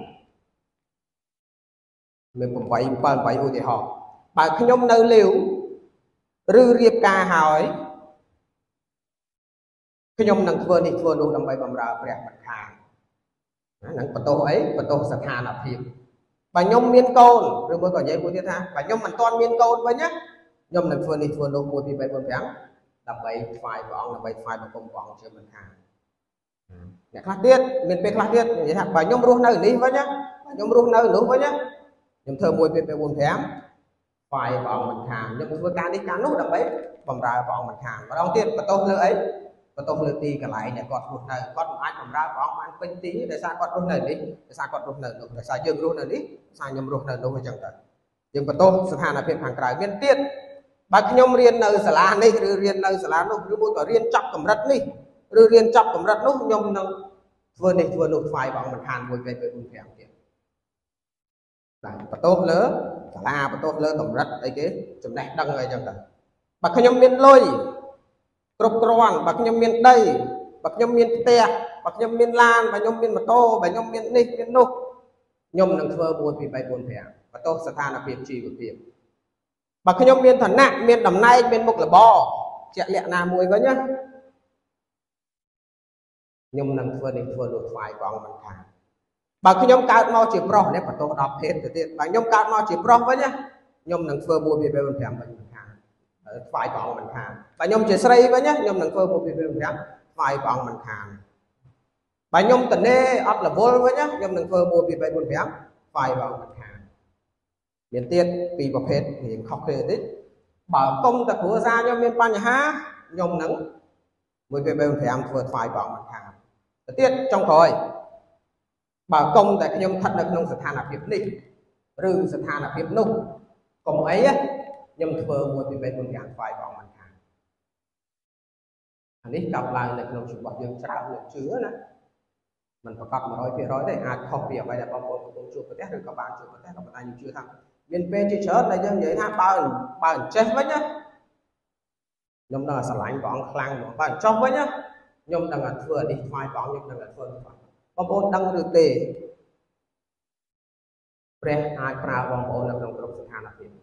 មាន8 7 8ឧទាហរណ៍បើខ្ញុំនៅលាវឬរៀបការហើយខ្ញុំនឹងធ្វើនេះធ្វើនោះដើម្បីបម្រើព្រះមិនខានហ្នឹងបន្ទោសអីបន្ទោសស្ថានភាពបើខ្ញុំមានកូនឬមួយក៏និយាយមួយទៀតថាបើខ្ញុំមិនទាន់មានកូនវិញណាខ្ញុំនឹងធ្វើនេះធ្វើនោះមួយពីរបីបួនប្រាំដើម្បីថ្វាយព្រះអង្គដើម្បីថ្វាយបង្គំព្រះអង្គជាមិនខានអ្នកខ្លះទៀតមានពេលខ្លះទៀតនិយាយថាបើខ្ញុំរស់នៅនេះវិញណាបើខ្ញុំរស់នៅនោះវិញណាខ្ញុំធ្វើមួយពីរបីបួនប្រាំថ្វាយព្រះអង្គមិនខានខ្ញុំធ្វើការនេះការនោះដើម្បីបម្រើព្រះអង្គមិនខានម្ដងទៀតបន្ទោសលើអីបន្ទោសលើទីកន្លែងដែលគាត់រស់នៅគាត់មិនអាចបម្រើព្រះអង្គបានពេញទីដោយសារគាត់រស់នៅនេះដោយសារគាត់រស់នៅនោះដោយសារយើងរស់នៅនេះដោយសារខ្ញុំរស់នៅនោះអញ្ចឹងទៅយើងបន្ទោសស្ថានភាពខាងក្រៅមានទៀតបើខ្ញុំរៀននៅសាលានេះឬរៀននៅសាលានោះឬមួយក៏រៀនចប់កម្រិតនេះឬរៀនចប់កម្រិតនោះខ្ញុំនឹងធ្វើនេះធ្វើនោះថ្វាយព្រះអង្គមិនខានមួយពីរបីបួនប្រាំទៀតតែបន្ទោសលើសាលាបន្ទោសលើកម្រិតអីគេចំណេះដឹងអីចឹងទៅបើខ្ញុំមានលុយគ្រប់គ្រាន់បើខ្ញុំមានដីបើខ្ញុំមានផ្ទះបើខ្ញុំមានឡានបើខ្ញុំមានម៉ូតូបើខ្ញុំមាននេះមាននោះខ្ញុំនឹងធ្វើមួយពីរបីបួនប្រាំបន្ទោសស្ថានភាពជីវភាពបើខ្ញុំមានឋានៈមានតំណែងមានមុខរបរជាក់លាក់ណាមួយវិញណាខ្ញុំនឹងធ្វើនេះធ្វើនោះថ្វាយព្រះអង្គមិនខានបើខ្ញុំកើតមកជាប្រុសនេះបន្ទោសដល់ភេទទៅទៀតបើខ្ញុំកើតមកជាប្រុសវិញណាខ្ញុំនឹងធ្វើមួយពីរបីបួនប្រាំវិញមិនខានថ្វាយព្រះអង្គមិនខានបើខ្ញុំជាស្រីវិញណាខ្ញុំនឹងធ្វើមួយពីរបីបួនប្រាំថ្វាយព្រះអង្គមិនខានបើខ្ញុំតនេអត់រវល់វិញណាខ្ញុំនឹងធ្វើមួយពីរបីបួនប្រាំថ្វាយព្រះអង្គមិនខានមានទៀតពីរប្រភេទរៀងខុសគ្នាតិចបើគុំតែគ្រួសារខ្ញុំមានបញ្ហាខ្ញុំនឹងមួយពីរបីបួនប្រាំធ្វើថ្វាយព្រះអង្គមិនខានទៅទៀតចុងក្រោយបើគុំតែខ្ញុំស្ថិតនៅក្នុងស្ថានភាពនេះឬស្ថានភាពនោះកុំអីខ្ញុំធ្វើមួយពីរបីបួនប្រាំថ្វាយព្រះអង្គមិនខានអានេះកើតឡើងនៅក្នុងជីវិតយើងច្រើនយើងជឿណាมันប្រកប một trăm phần trăm ទេអាចខុសពីអ្វីដែលបងប្អូនកំពុងជួបប្រទះឬក៏បានជួបប្រទះក៏ប៉ុន្តែយើងជឿថាមានពេលជាច្រើនដែលយើងនិយាយថាបើបើអញ្ចេះវិញណាខ្ញុំនឹងស្រឡាញ់ព្រះអង្គខ្លាំងហ្មងបើអញ្ចោះវិញណាខ្ញុំនឹងធ្វើនេះថ្វាយព្រះអង្គខ្ញុំនឹងធ្វើនេះបងប្អូនដឹងឬទេព្រះអាចប្រើបងប្អូននៅក្នុងគ្រប់ស្ថានភាព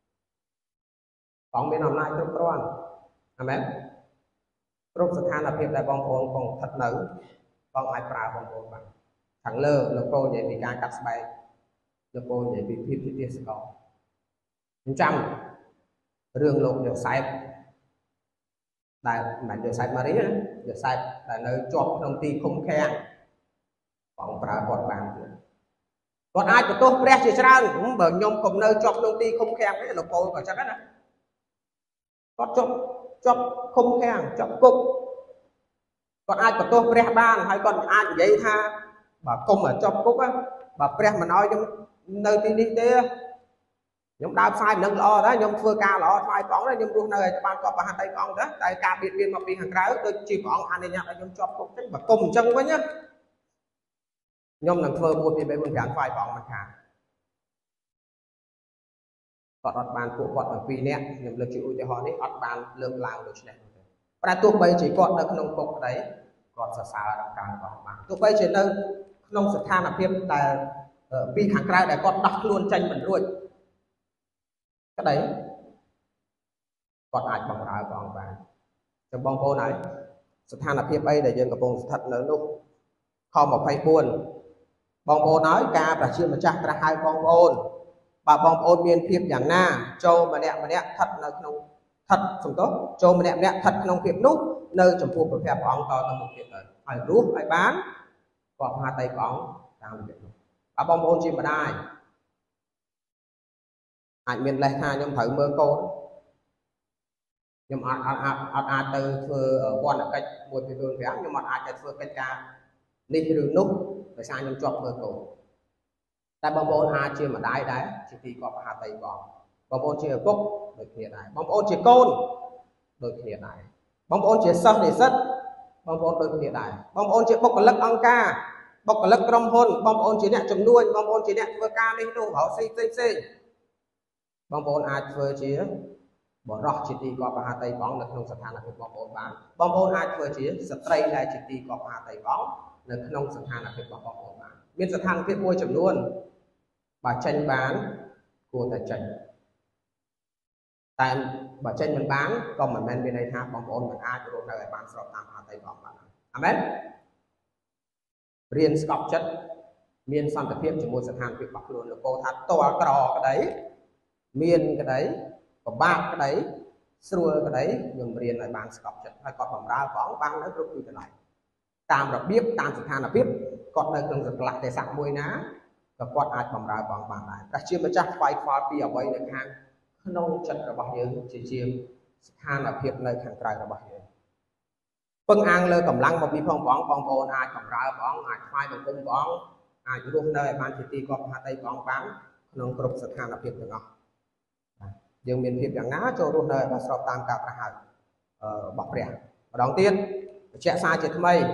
ព្រះមានអំណាចគ្រប់គ្រាន់អាមែនគ្រប់ស្ថានភាពដែលបងប្អូនកំពុងស្ថិតនៅបងអាចប្រើបងប្អូនបានខាងលើលោកគ្រូនិយាយពីការកាត់ស្បែកលោកគ្រូនិយាយពីភាពជាទាសករខ្ញុំចាំរឿងលោកយោសែបដែលមិនយោសែបម៉ារីណាយោសែបដែលនៅជាប់ក្នុងទីឃុំឃាំងបងប្រើគាត់បានទៀតគាត់អាចបន្ទោសព្រះជាច្រើនបើខ្ញុំកុំនៅជាប់ក្នុងទីឃុំឃាំងទេលោកគ្រូក៏ចឹងដែរណាគាត់ជាប់ជាប់ឃុំឃាំងជាប់គុកគាត់អាចបន្ទោសព្រះបានហើយគាត់អាចនិយាយថាបើគុំតែជាប់គុកបើព្រះមិនអោយខ្ញុំនៅទីនេះទេខ្ញុំដើរផ្សាយមិនដឹងល្អដែរខ្ញុំធ្វើការល្អថ្វាយព្រះអង្គខ្ញុំរស់នៅឲ្យបានគាត់ប្រហាត់តែព្រះអង្គទៅតែការបៀតបៀនមកពីខាងក្រៅដូចជាព្រះអង្គអនុញ្ញាតឲ្យខ្ញុំជាប់គុកទេបើគុំអញ្ចឹងវិញខ្ញុំនឹងធ្វើមួយពីរបីបួនប្រាំថ្វាយព្រះអង្គមិនខានគាត់អត់បានពួកគាត់ទាំងពីរនាក់ខ្ញុំលើកជាឧទាហរណ៍នេះអត់បានលើកឡើងដូចនេះតែទោះបីជាគាត់នៅក្នុងគុកក្តីគាត់សរសើរដល់ការរបស់បានទោះបីជានៅក្នុងស្ថានភាពដែលពីខាងក្រៅដែលគាត់ដោះខ្លួនចេញមិនរួចក្តីគាត់អាចបម្រើព្រះអង្គបានចាំបងប្អូនហើយស្ថានភាពអីដែលយើងកំពុងស្ថិតនៅនោះខម្ភៃបួនបងប្អូនហើយការប្រជាម្ចាស់ត្រាស់ហៅបងប្អូនបើបងប្អូនមានភាពយ៉ាងណាចូលម្នាក់ម្នាក់ស្ថិតនៅក្នុងស្ថិតសំទោសចូលម្នាក់ម្នាក់ស្ថិតក្នុងភាពនោះនៅចំពោះព្រះព្រះអង្គតទៅមុខទៀតទៅហើយរស់ឲ្យបានគាត់មហាតីព្រះអង្គតាមរបៀបនោះបើបងប្អូនជាម្ដាយអាចមានលេសថាខ្ញុំត្រូវមើលកូនខ្ញុំអត់អត់អត់អត់អាចទៅធ្វើវណ្ណកិច្ចមួយពីរបីខ្ញុំអត់អាចទៅធ្វើកិច្ចការនេះឬនោះដោយសារខ្ញុំជាប់មើលកូនតែបងប្អូនអាចជាម្ដាយដែរជាទីគាត់មហាតីព្រះអង្គបងប្អូនជាឪពុកដូចគ្នាដែរបងប្អូនជាកូនដូចគ្នាដែរបងប្អូនជាសិស្សនិស្សិតបងប្អូនដូចគ្នាដែរបងប្អូនជាបុគ្គលិកអង្គការបុគ្គលិកក្រុមហ៊ុនបងប្អូនជាអ្នកជំនួញបងប្អូនជាអ្នកធ្វើការនេះនោះរកស៊ីផ្សេងផ្សេងបងប្អូនអាចធ្វើជាបរិសុទ្ធជាទីគាត់មហាតីព្រះអង្គនៅក្នុងស្ថានភាពបងប្អូនបានបងប្អូនអាចធ្វើជាស្ត្រីដែលជាទីគាត់មហាតីព្រះអង្គនៅក្នុងស្ថានភាពរបស់បងប្អូនបានមានស្ថានភាពមួយចំនួនបើចេញបានគួរតែចេញ tại bà trên mình bán còn mình men bên đây tha bóng ôn mình ai cho luôn nơi bán sọt tam hà tây bóng bạn amen riêng scop chất miên son tập hiệp chỉ một sân hàng việc bạc luôn được cô thật to cò cái đấy miên cái đấy và ba cái đấy xua cái đấy nhưng riêng lại bán scop chất hay còn bóng ra bóng bán nó rút như thế này tam là biết tam sân hàng là biết còn nơi cần giật lại để sạc môi ná và quạt ai bóng ra bóng bán lại ta chưa mà chắc phải khoa pi ở đây được hàng nông chật là bao nhiêu chỉ chiêm hàng là việc nơi hàng trái là bao nhiêu phân ăn lơ cầm lăng một bị phong bóng phong bồn ai cầm ra bóng ai khoai bằng cung bóng ai luôn nơi ban chỉ ti có hai tay bóng bán nông cục sự hàng là việc được không dương miền việc dạng ná cho luôn nơi và sọp tam cặp là hạt bọc rẻ và đầu tiên chạy xa chết mây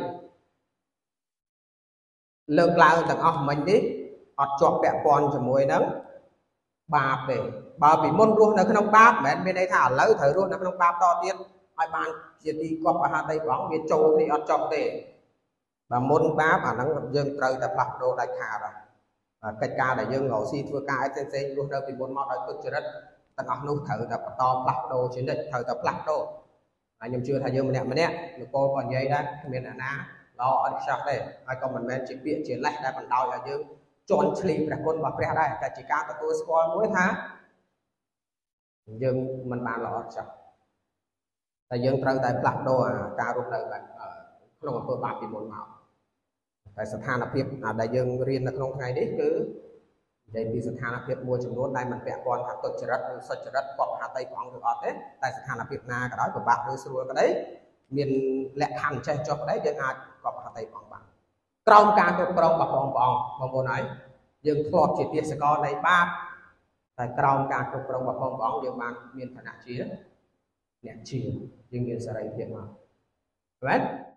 lơ lao tầng óc mình đi ọt chọt bẹ con cho mùi nắng bà về bà bị môn luôn nó không báp mẹ bên đây thả lấy thời luôn nó không báp to tiên hai bạn chỉ đi có hai tay bóng biết trâu thì ọt chọt để bà môn báp à nó dương trời tập lập đồ đại khả rồi cách ca để dương ngộ si thua ca trên xe luôn đâu bị môn mọt đòi cực rất tận óc nút thử tập to lập đồ chiến định thời tập lập đồ nhưng chưa thay dương mình đẹp mà nè được cô còn dây đó miền là na lo ở sao đây ai còn mình men chỉ biết chỉ lại đã còn đau ở dương chọn sleep là con bạc ra đây tại chỉ cao của tôi score mỗi tháng nhưng mình bàn lọ sao tại dương trời tại plak đồ à cao lúc này bạn không có bạc bị một màu tại sát than là việc à đại dương riêng là không ngày đấy cứ để vì sát than là việc mua chừng luôn đây mình vẽ con thằng tôi rất sạch rất quạt hà tây quảng được ở thế tại sát than là việc na cái đó của bạc đưa xua cái đấy miền lẹ hàng che cho cái đấy chẳng ai quạt hà tây quảng bạc trong ca cái trong bạc bong bong bong bong này dương thọt chỉ tiết sẽ có này ba tại trong ca cái trong bạc bong bong dương mang miền thành hạ chia nhẹ chia dương miền sẽ đây thiệt mà right